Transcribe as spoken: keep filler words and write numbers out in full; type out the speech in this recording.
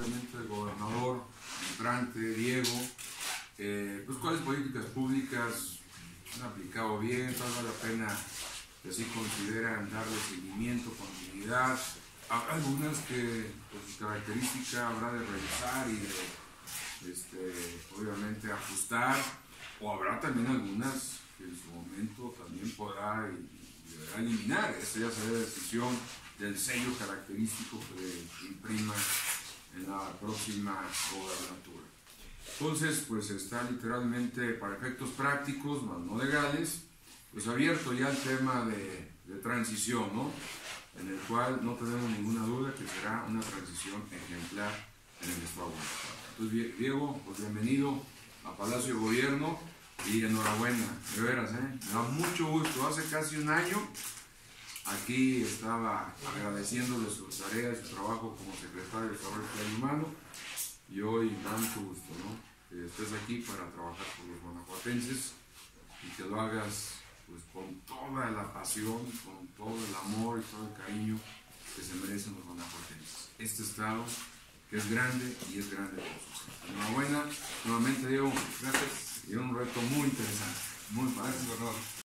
obviamente el gobernador entrante, Diego, eh, pues cuáles políticas públicas han aplicado bien, cuál vale la pena, que sí consideran darle seguimiento, continuidad. Habrá algunas que por su característica habrá de revisar y de, este, obviamente, ajustar, o habrá también algunas que en su momento también podrá y, y deberá eliminar. Esa ya será decisión del sello característico que imprima en la próxima gobernatura. Entonces, pues está literalmente, para efectos prácticos, más no legales, pues abierto ya el tema de, de transición, ¿no? En el cual no tenemos ninguna duda que será una transición ejemplar en el Estado de Guanajuato. Entonces, Diego, pues bienvenido a Palacio de Gobierno y enhorabuena, de veras, ¿eh? Me da mucho gusto. Hace casi un año aquí estaba agradeciéndole sus tareas, su trabajo como secretario de Desarrollo Social y Humano, y hoy me da mucho gusto, ¿no?, que estés aquí para trabajar por los guanajuatenses y que lo hagas pues con toda la pasión, con todo el amor y todo el cariño que se merecen los guanajuatenses. Este estado que es grande y es grande por sus gente. Enhorabuena, nuevamente Diego, gracias. Y un reto muy interesante, muy padre.